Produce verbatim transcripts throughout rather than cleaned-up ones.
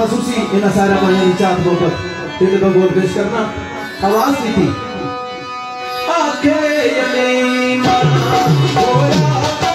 खसूसी इन सारा माया चाहत मोहब्बत तेरे को बोल पेश करना आवाज की थी आखे यलीमा बोला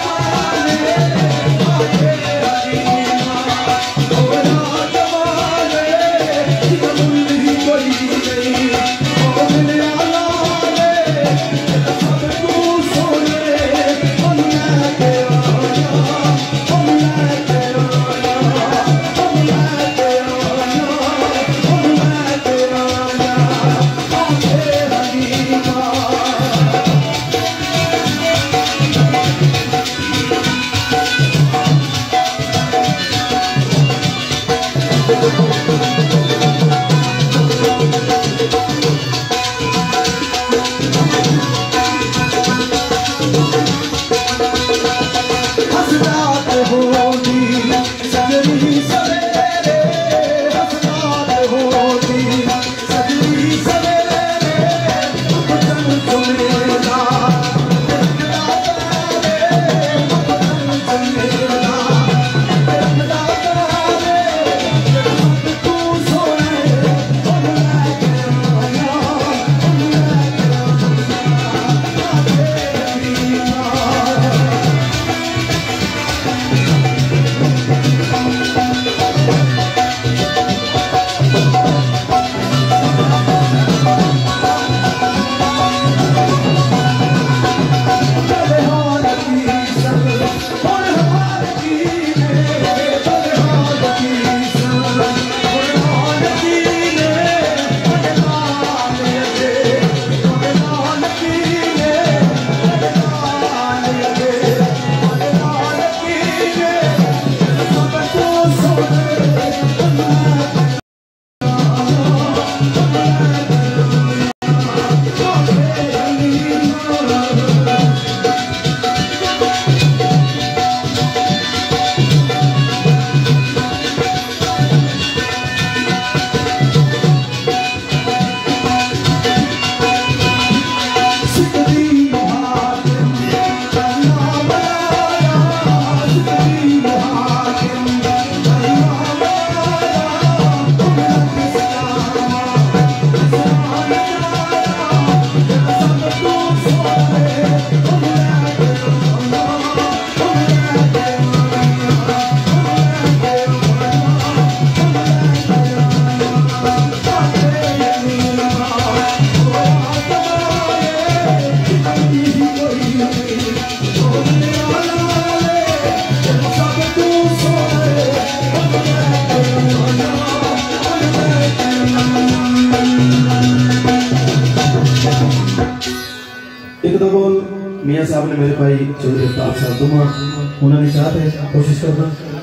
मियां साहब ने मेरे भाई चौधरी अफ्ताब साहब दुमा उन्होंने चाहते कोशिश करना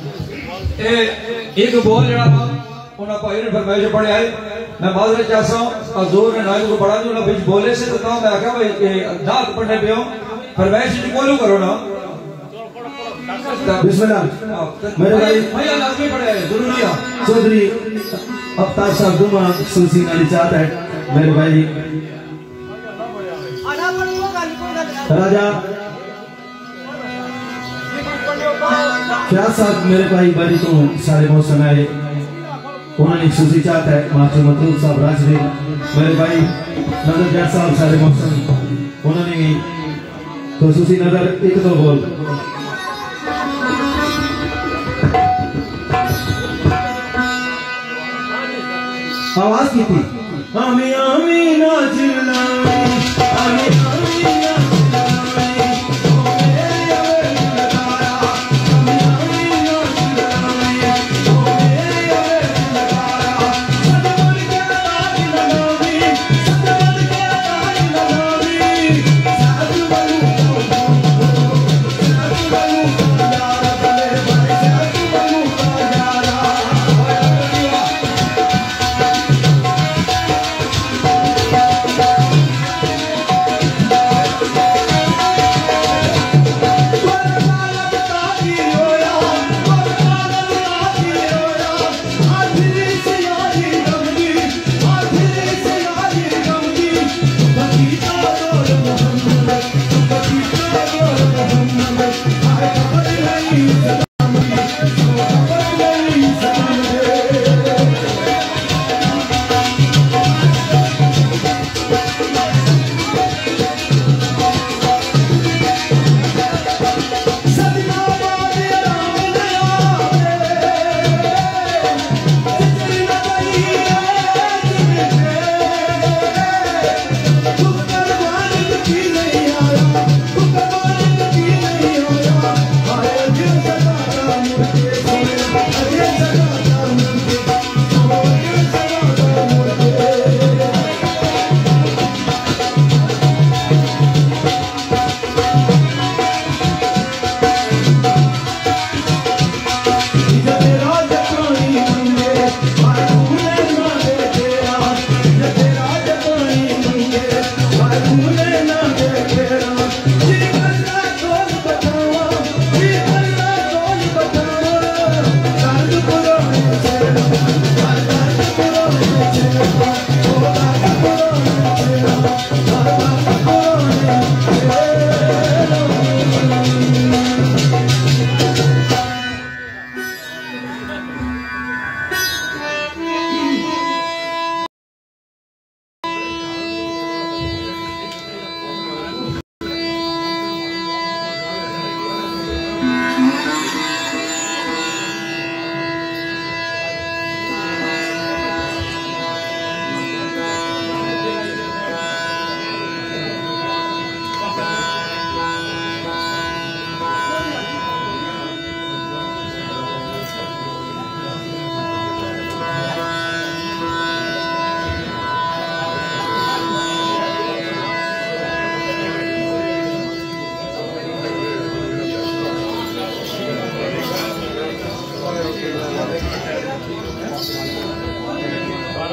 ए एक बोल जड़ा उन्होंने भाई ने फरमाइश पढ़े आए मैं माजरत चाहता हूं हजूर ने नायक को पढ़ा दूं बीच बोले से तो मैं आखा भाई दाद पढ़ने पे हो फरमाइश जी बोलो करो ना बिस्मिल्लाह मेरे भाई भैया लाजमी पढ़े आए जरूरी है चौधरी अफ्ताब साहब दुमा सुनसी नाली चाहता है मेरे भाई राजा क्या साहब मेरे भाई बड़ी तो सारे मौसम आए उन्होंने सुसी चाहता है मास्टर मतलूब साहब राजवीर मेरे भाई नजर जट साहब सारे मौसम उन्होंने भी तो सुसी नजर एक दो बोल आवाज की थी आमी आमी ना चिल्लाए आमी आमी ना Bye.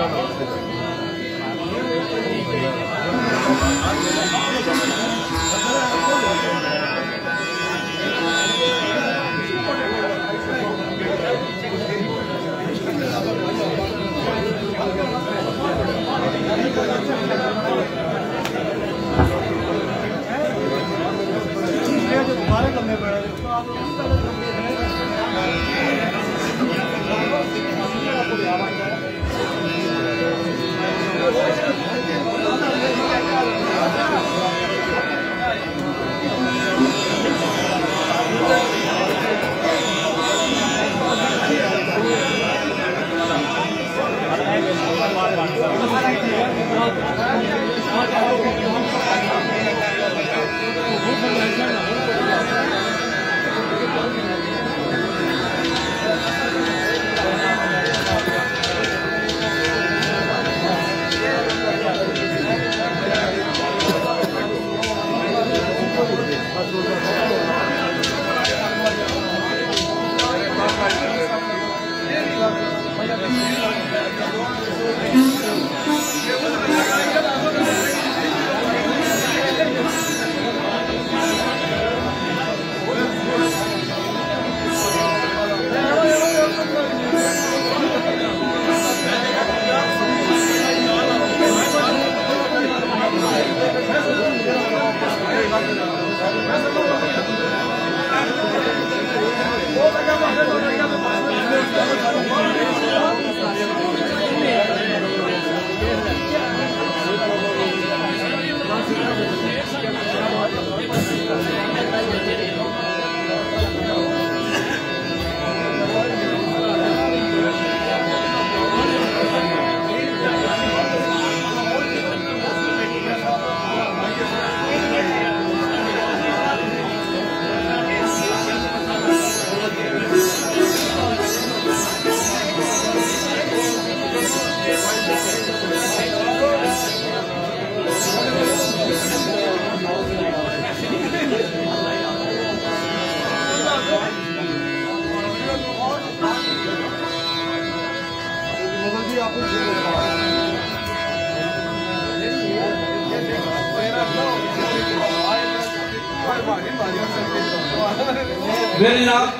मेरे नाम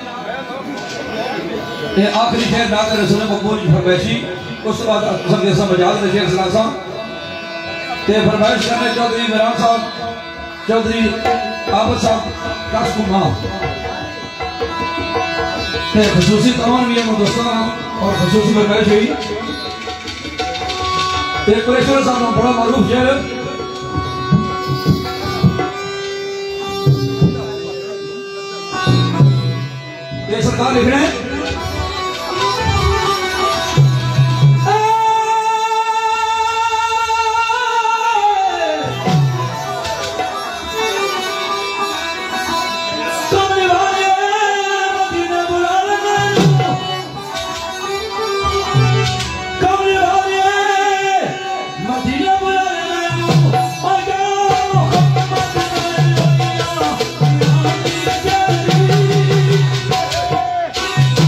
ये आखिरी शेर नात रसूल मकबूल फरमाइशी उस बाद सब के सब मजाज में शेर सुना सा ते फरमाइश करने चौधरी इमरान साहब चौधरी आबद साहब दस कुमा ते खसूसी तमाम भी हम दोस्तों और खसूसी फरमाइश हुई ते कुरेश्वर साहब ने बड़ा मारूफ शेर ये सरकार लिख रहे हैं Thank you.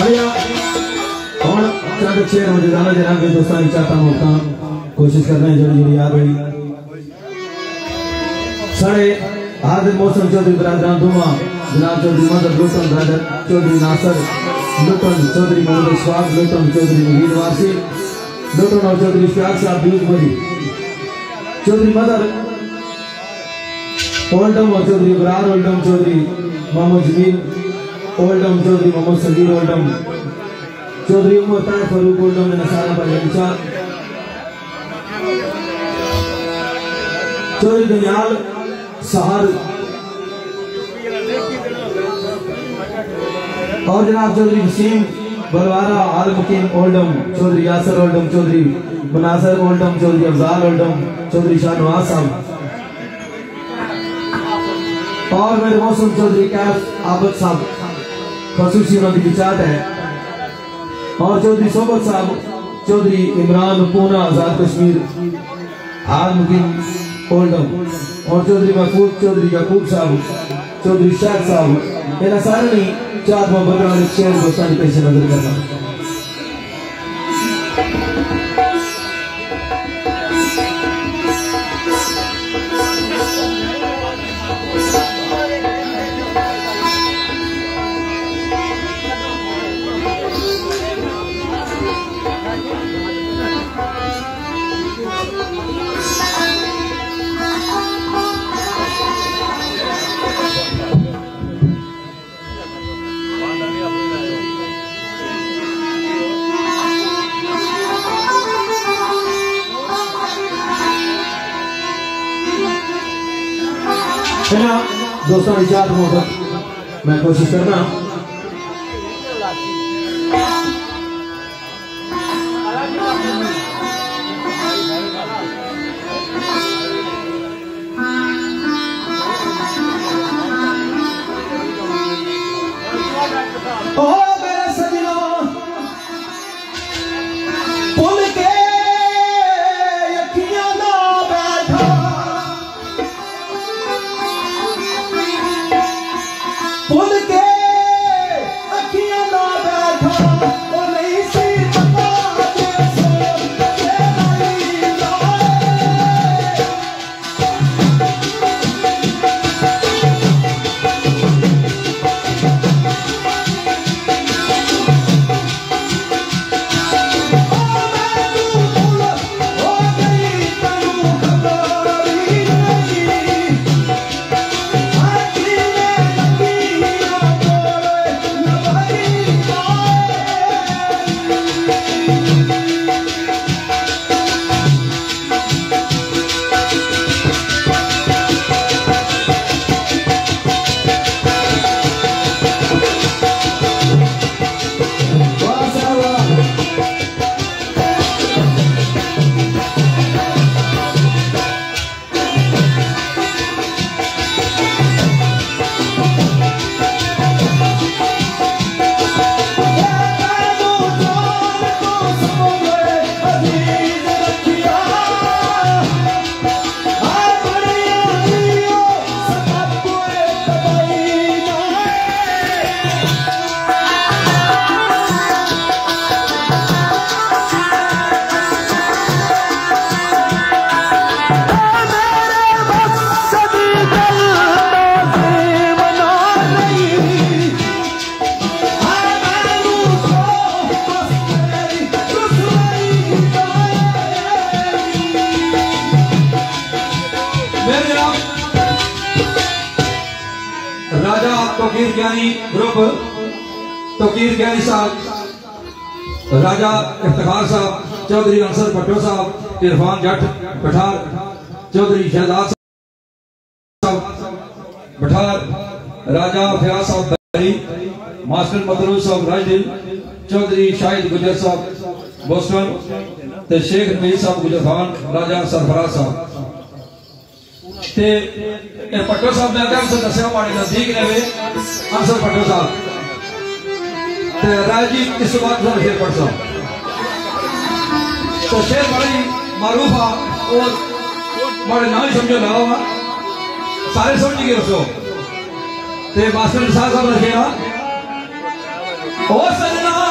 भैया और चंद शेर मुझे गाना जनाब के दोस्तों की चाहता मौका कोशिश कर रहे हैं जोड़ी जोड़ी याद हुई साढ़े हाजिर मौसम चौधरी बरादरान दुआ जनाब चौधरी मदद Luton brother Chaudhry Nasar Luton Chaudhry Mohammad Ishfaq Luton Chaudhry Naveen वासी लुटन और चौधरी इश्तियाक साहब बीज मरी चौधरी मदर ओल्डम और Chaudhry Ibrar Oldham Chaudhry Mohammad Jamil Oldham Chaudhry Mohammad Saghir Oldham Chaudhry Umar ताय फरूक ओल्डम ने नसारा पर लंचा चौधरी दनियाल सहार और जनाब चौधरी वसीम बलवारा आलमकीन Oldham Chaudhry Yasir Oldham Chaudhry Munasar Oldham Chaudhry Afzal Oldham Chaudhry Shahnawaz Sahab और मेरे मौसम चौधरी कैफ आबद साहब खसूसी उन्होंने विचार है और चौधरी सोबत साहब चौधरी इमरान पूना आजाद कश्मीर आलमकीन ओल्डम और चौधरी महफूज चौधरी यकूब साहब चौधरी शाह साहब इन्हें सारे नहीं चार मोहब्बत वाले शेर दोस्तानी पेश नजर करना दोस्तों इजाजत मोहब्बत मैं कोशिश करना ओ मेरे सजना पुल के यकियां ना बैठा पुल के अखियां ना बैठा ओ नहीं सी पता जैसे राजा तोकीर ज्ञानी ग्रुप तोकीर ज्ञानी साहब राजा इफ्तिखार साहब चौधरी अंसर भट्टो साहब इरफान जट पठार चौधरी शहजाद साहब पठार राजा फयाज साहब बरी मास्टर मदरूर साहब राजदिल चौधरी शाहिद गुजर साहब बोस्टन ते शेख नबी साहब गुजर खान राजा सरफराज साहब ते पट्टो साहब ने अगर से दसिया माड़े नजदीक ने वे अंसर पट्टो साहब ते राजी इस बात पर शेर पढ़ साहब तो शेर बड़ी मारूफ आ और बड़े नाम समझो ना हुआ सारे समझ गए उसको ते मास्टर साहब ने शेरा ओ सजना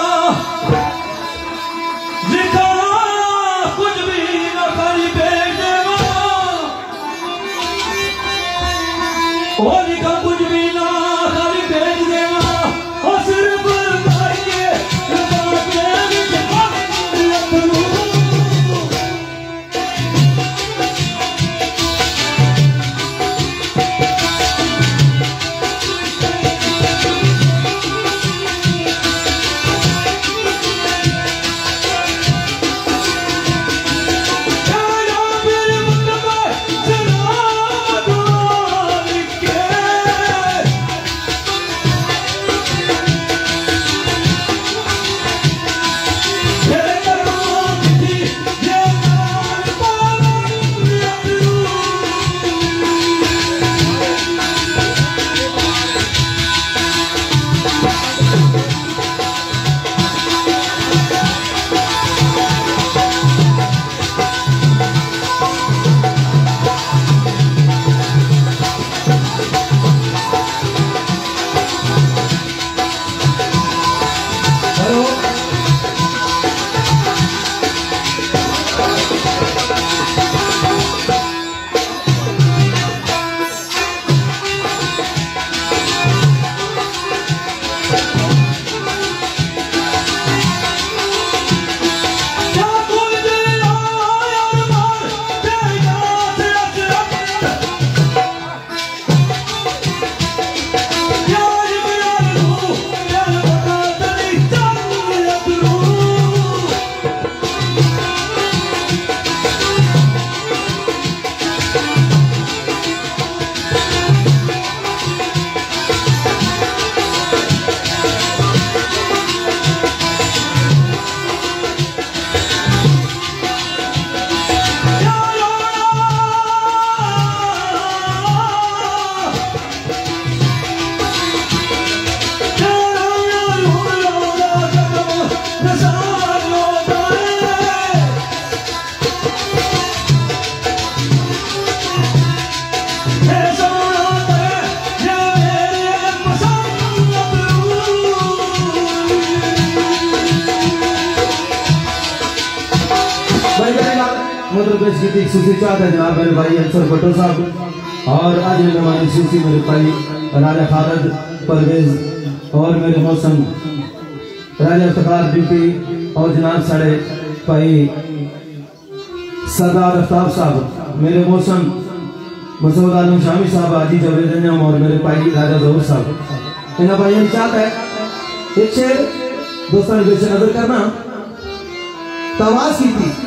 सूसी चाहता है जनाब मेरे भाई अंसर भट्टो साहब और आज मेहमान सूसी मेरे भाई राजा खालिद परवेज और मेरे मौसम राजा इफ्तिखार ड्यूटी और जनाब साढ़े भाई सरदार आफ्ताब साहब मेरे मौसम मसूद आलम शामी साहब आजी जवेद अंजम और मेरे भाई राजा जहूर साहब इन भाइयों ने चाहता है एक शेर दोस्तों ने बेशक नजर करना तवाज की थी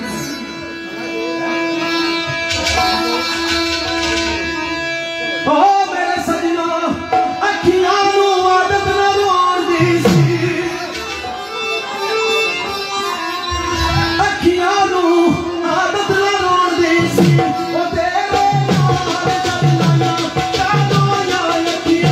ओ मेरे सजना अखियां नु आदत ना रोण दी सी अखियां नु आदत ना रोण दी सी ओ तेरे नाल चलना कादो या अखियां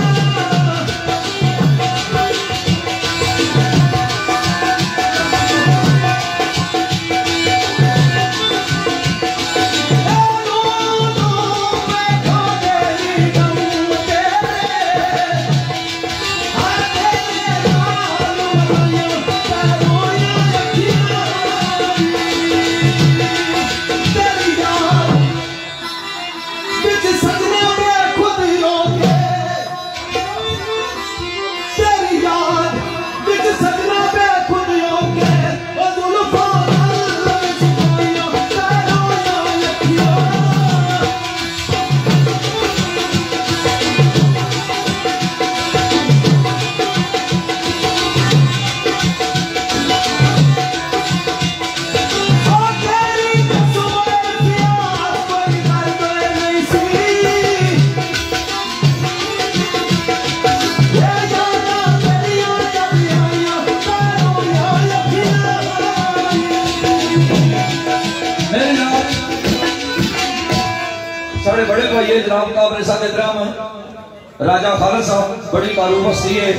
बड़े भाई जनाब काबले साहब इकराम राजा खालिद साहब बड़ी मारूफ हस्ती है।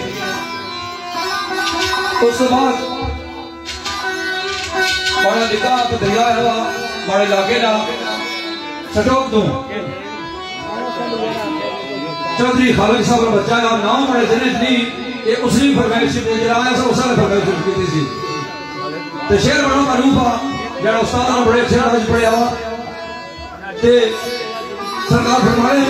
उस बाद बड़ा निकाह दरिया हुआ बड़े इलाके ना सटोक दूं चौधरी खालिद साहब का बच्चा का नाम बड़े दिन नहीं ये उसने फरमाइश जलाया सब उसने फरमाइश की थी तो शेर बड़ा मारूफ आ जरा उस्ताद ने बड़े अच्छे नाम पढ़िया वा ते सरकार फरमाए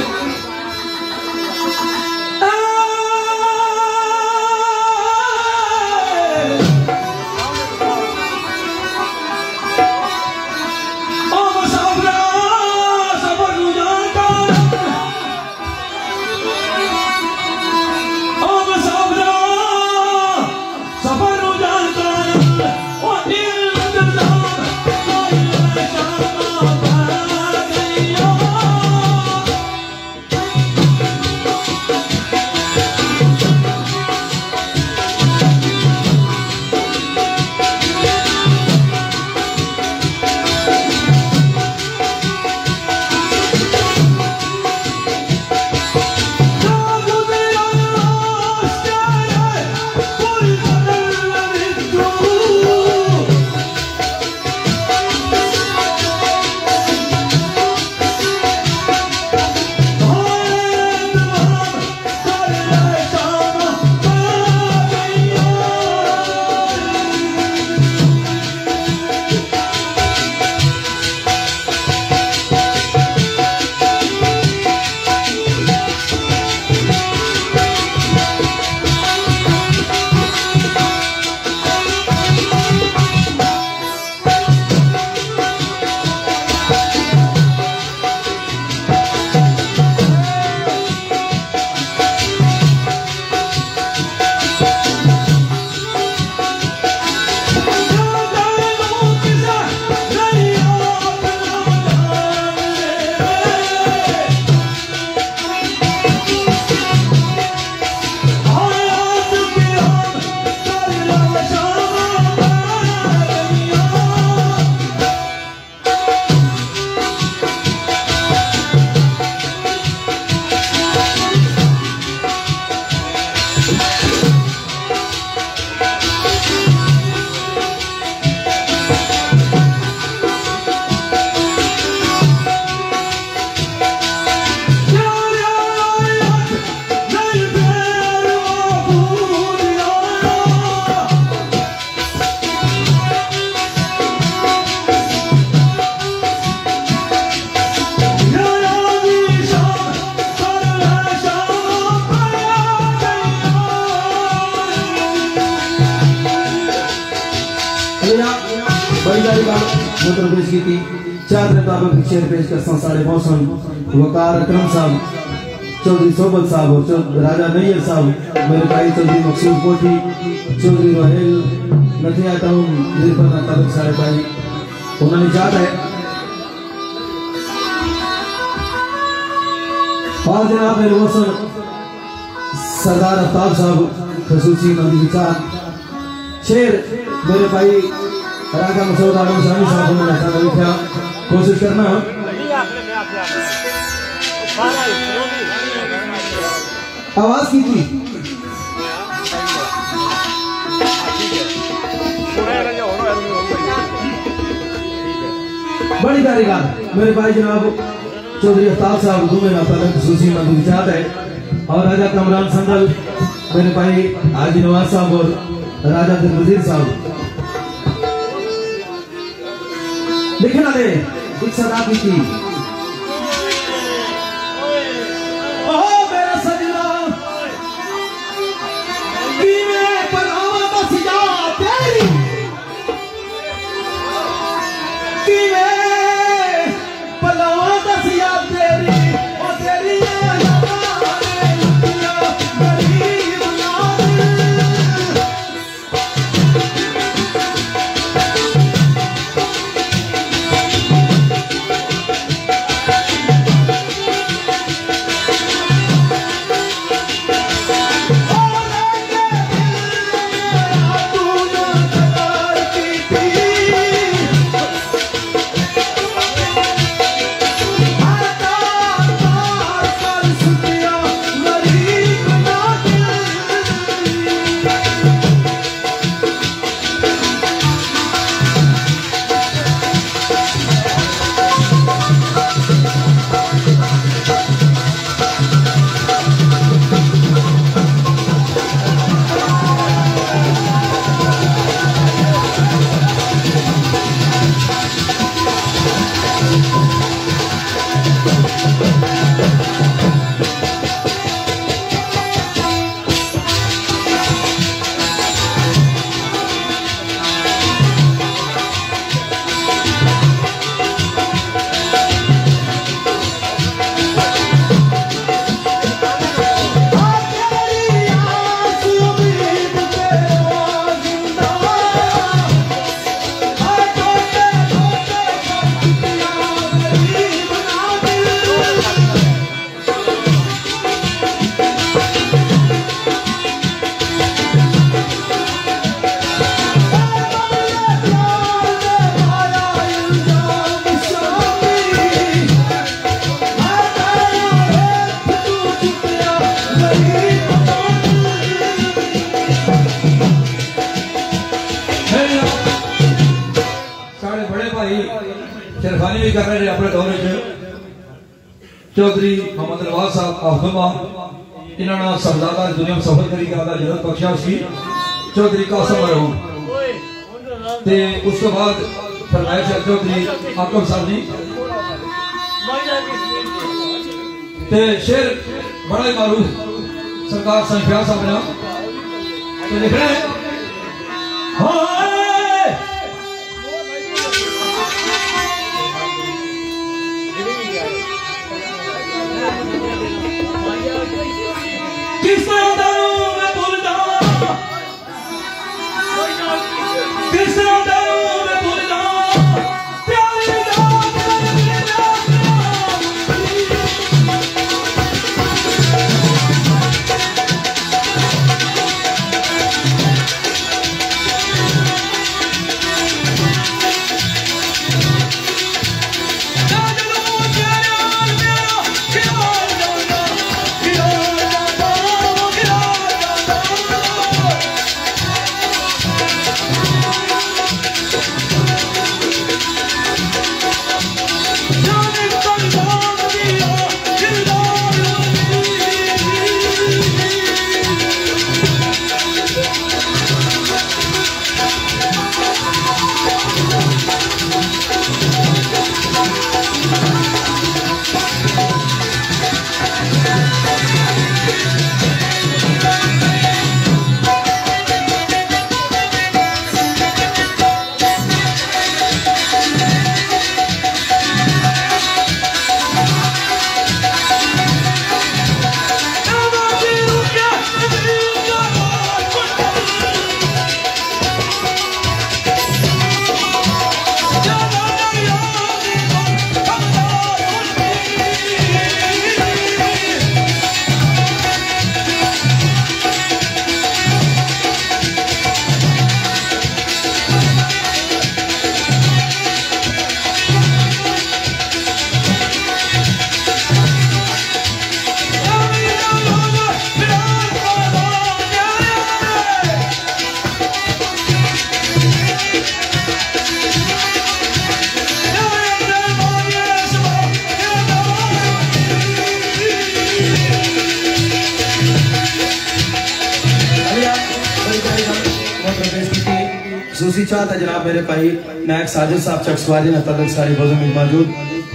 लिया बड़ी सारी बात मोटर पेश की थी चार मुताबिक शेर पेश कर साढ़े मौसम वकार अकरम साहब चौधरी सोबत साहब और राजा नैयर साहब मेरे भाई चौधरी मकसूद कोठी चौधरी रोहेल नथिया टाउन निर्भर तालुक साढ़े भाई उन्होंने याद है और जनाब मेरे मौसम सरदार अफ्ताब साहब खसूसी मंदी विचार शेर मेरे भाई राजा मसूद आलम शाही साहब ने ऐसा लिखा कोशिश करना आवाज की थी बड़ी प्यारी बात मेरे भाई जनाब चौधरी अफ्ताब साहब दुमे नाता खसूसी मंदी विचार है और राजा कमरान संदल मेरे भाई हाजी नवाज साहब और राजा दिल वजीर साहब लिखना दे एक सदा की थी ओह मेरा सजना कीवे पनावा बसिया तेरी कीवे पनावा बसिया तेरी ओ तेरी शेरखानी भी कर रहे हैं अपने दौरे च चौधरी मोहम्मद नवाज साहब अब्दुल्ला इन्होंने सरदादा दुनिया में सफर करी गया जरूरत बख्शा उसकी चौधरी कासम मरहूम ते उसके बाद फरमाइश है चौधरी आकब साहब ने ते शेर बड़ा ही मारूफ सरकार संख्या साहब ने तो लिख रहे हैं हाँ खसूसी चाहत है जनाब मेरे भाई नायक साजिद साहब चकसवारी ने तलक सारी बज़म में मौजूद।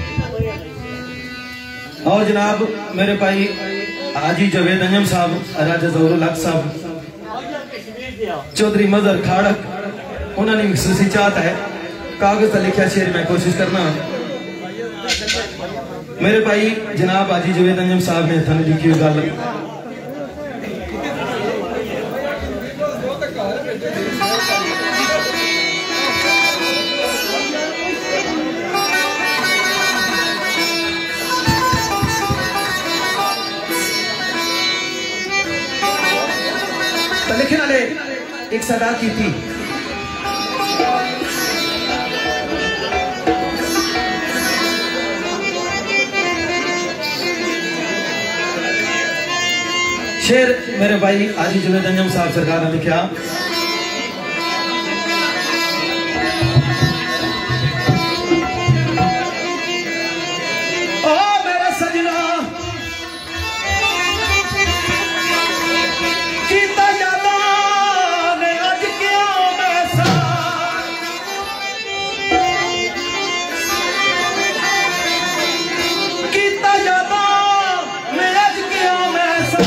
और जनाब मेरे भाई हाजी जवेद अंजम साहब, राजा ज़हूरुल हक साहब, चौधरी मजहर खाड़क, उन्होंने खसूसी चाहत है कागज पर लिखा शेर मैं कोशिश करना। मेरे भाई जनाब हाजी जवेद अंजम साहब ने थाने लिखी हुई गल तो लिखने वाले एक सदा की थी। शेर मेरे भाई हाजी जवेद अंजम साहब सरकार ने लिखा। ओ मेरा सजना कीता यादा ने अज क्यों मैसा, कीता यादा ने अज क्यों मैसा।